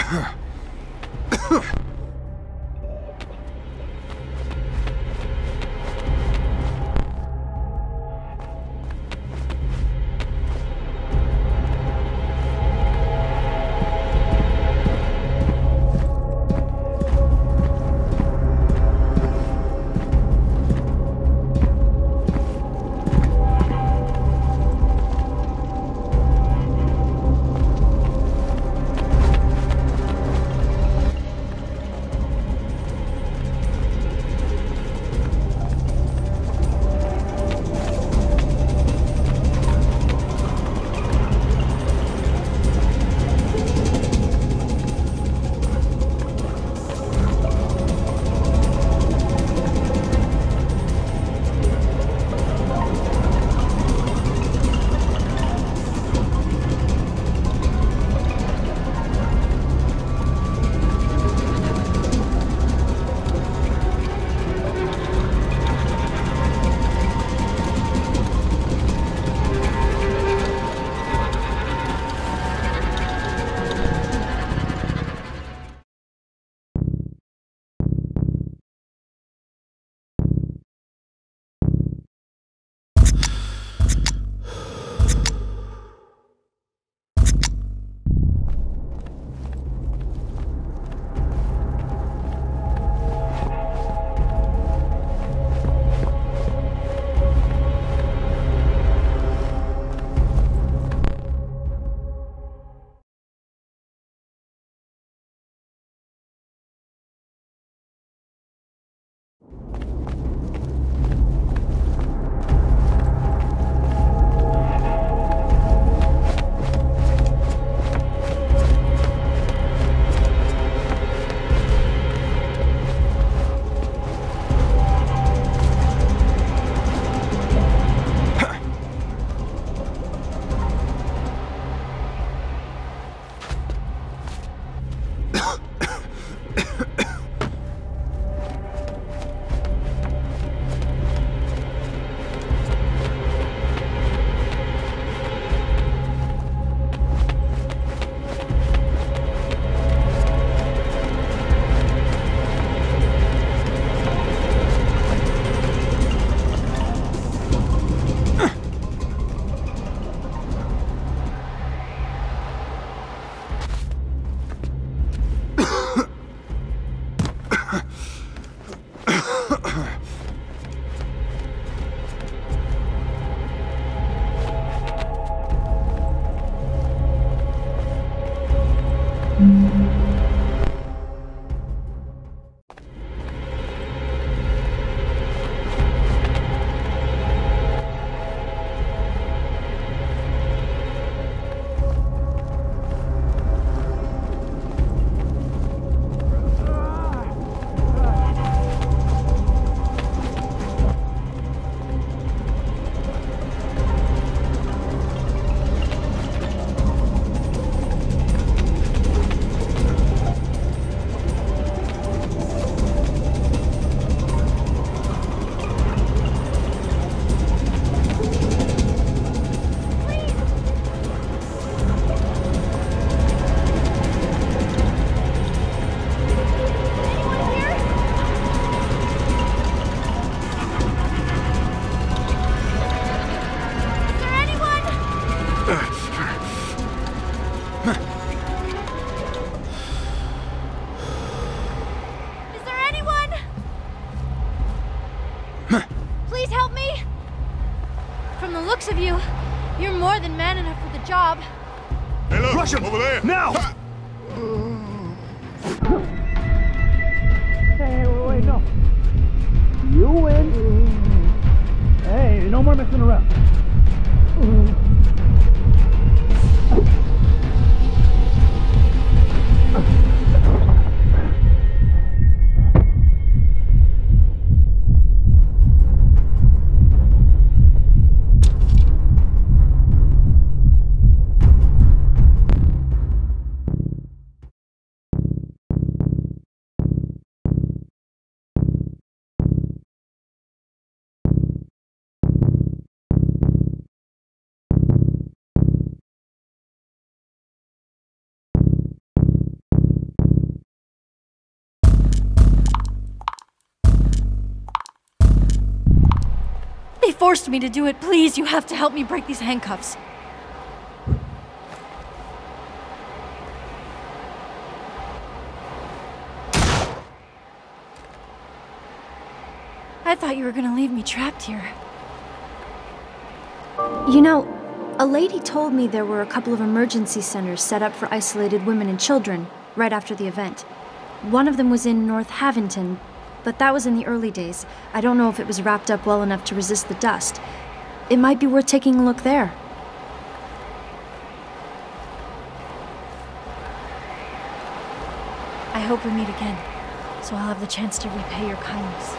looks of you, you're more than man enough for the job. Hey, look! Rush him! Over there! Now! Ha! Hey, wait, no. You win. Hey, no more messing around. forced me to do it. Please, you have to help me break these handcuffs. I thought you were gonna leave me trapped here. You know, a lady told me there were a couple of emergency centers set up for isolated women and children right after the event. One of them was in North Havington, but that was in the early days. I don't know if it was wrapped up well enough to resist the dust. It might be worth taking a look there. I hope we meet again, so I'll have the chance to repay your kindness.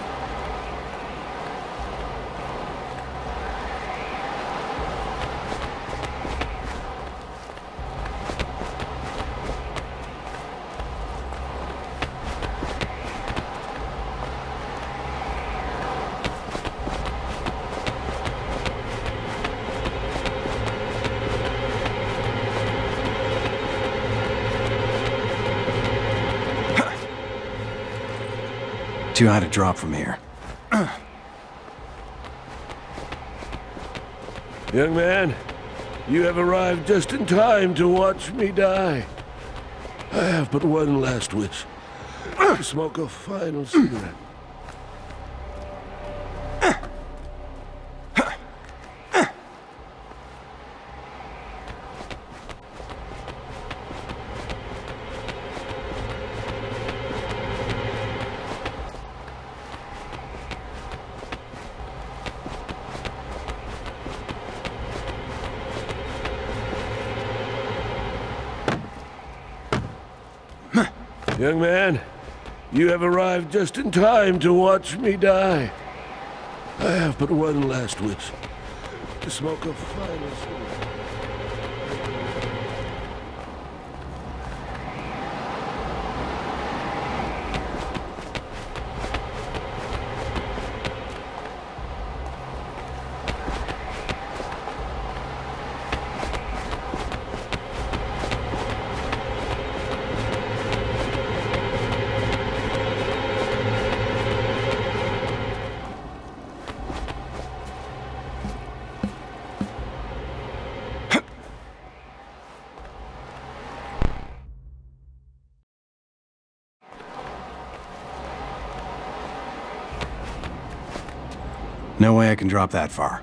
Too high to drop from here. Young man, you have arrived just in time to watch me die. I have but one last wish. To smoke a final cigarette. Young man, you have arrived just in time to watch me die. I have but one last wish. To smoke a final cigarette. No way I can drop that far.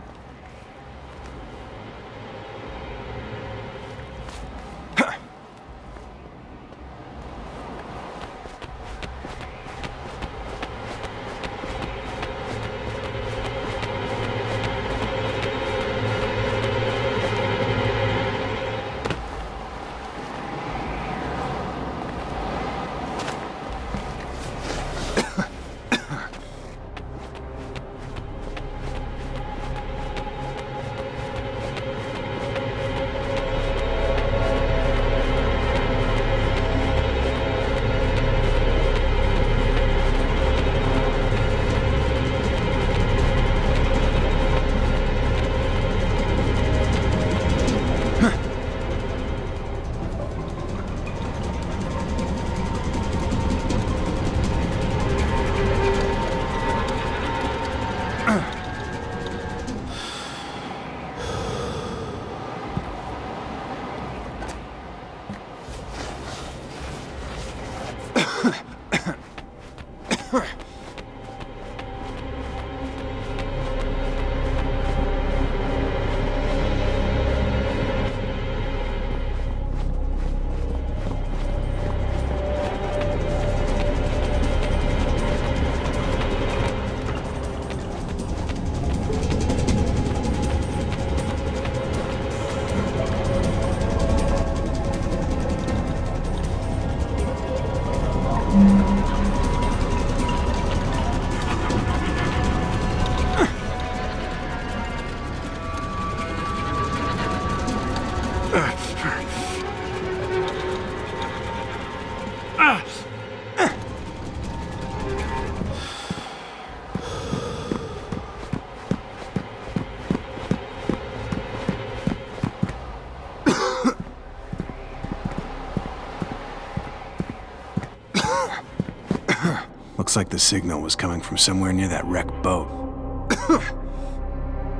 Looks like the signal was coming from somewhere near that wrecked boat.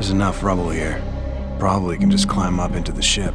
There's enough rubble here. Probably can just climb up into the ship.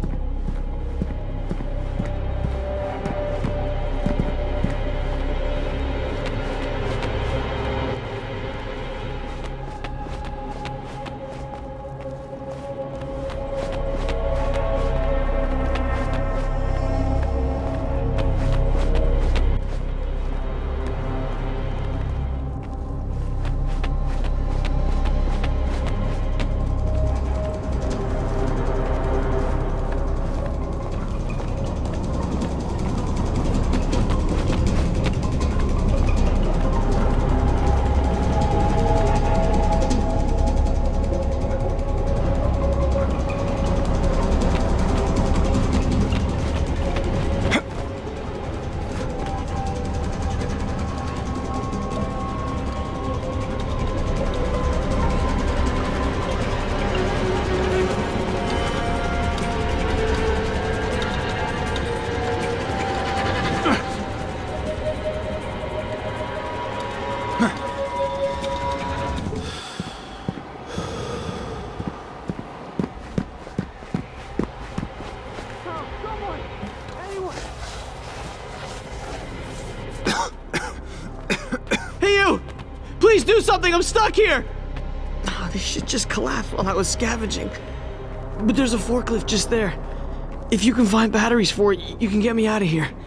Please do something! I'm stuck here! Oh, this shit just collapsed while I was scavenging. But there's a forklift just there. If you can find batteries for it, you can get me out of here.